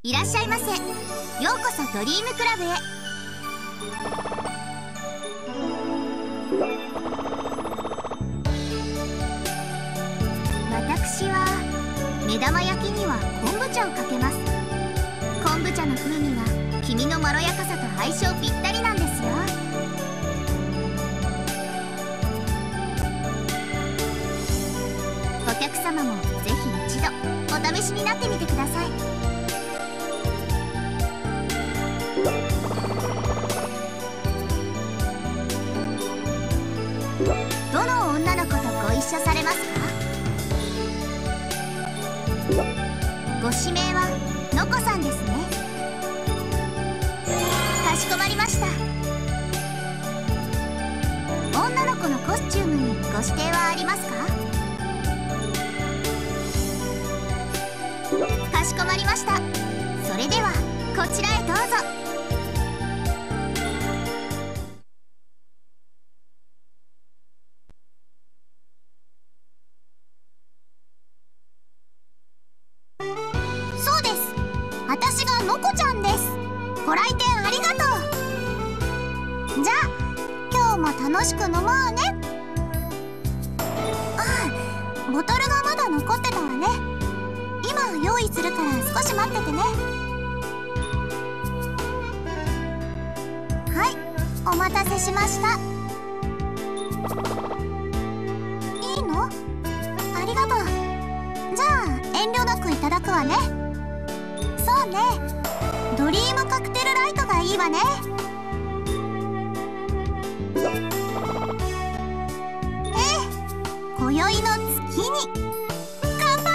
いらっしゃいませ。ようこそドリームクラブへ。私は目玉焼きには昆布茶をかけます。昆布茶の風味が黄身のまろやかさと相性ぴったりなんですよ。お客様もぜひ一度お試しになってみてください。どの女の子とご一緒されますか？ご指名はのこさんですね。かしこまりました。女の子のコスチュームにご指定はありますか？かしこまりました。それではこちらへどうぞ。そうです、私がのこちゃんです。ご来店ありがとう。じゃあ今日も楽しく飲もうね。ああ、ボトルがまだ残ってたわね。今用意するから少し待っててね。はい、お待たせしました。いいの？ありがとう。じゃあ遠慮なくいただくわね。そうね、ドリームカクテルライトがいいわね。今宵の月に乾杯。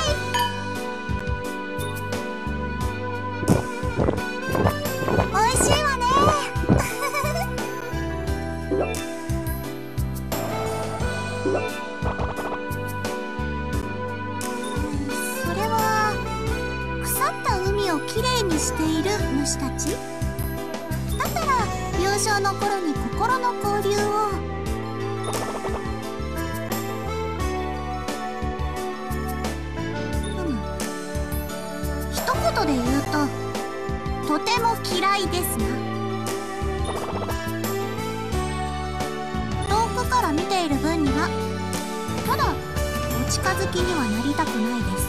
おいしいわね。それは腐った海をきれいにしている虫たち？だったら幼少の頃に心の交流を。一言で言うと、とても嫌いですな。遠くから見ている分にはただお近づきにはなりたくないです。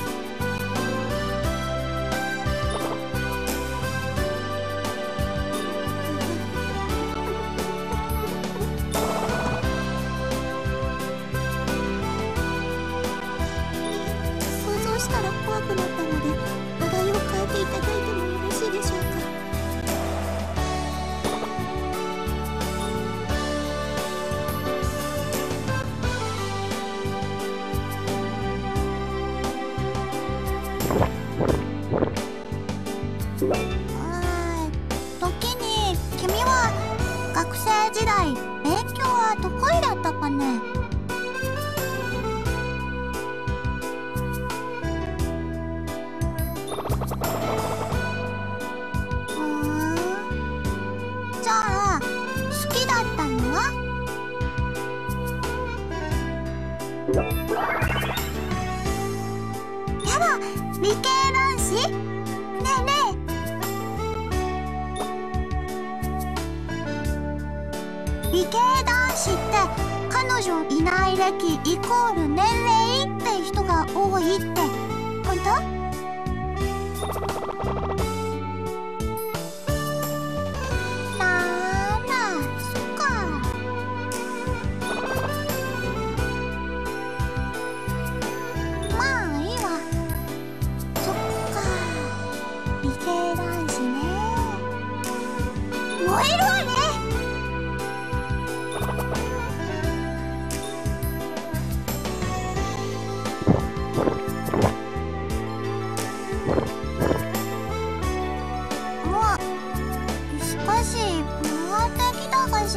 想像したら怖くなったので話題を変えていただいてもよろしいでしょうか。時に君は学生時代勉強は得意だったかね？じゃあ好きだったのは？やだ、理系男子？ねえねえ、理系男子って彼女いない歴イコール年齢って人が多いって本当？そっか。まあいいわ。そっか、理系男子ね。燃えるわね。しかし回ってきたかしら。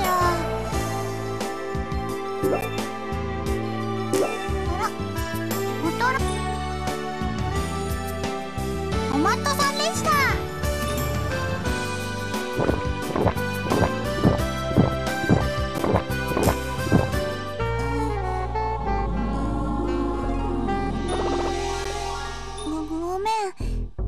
あら、ボトル。おまっとさんでした。ごめん、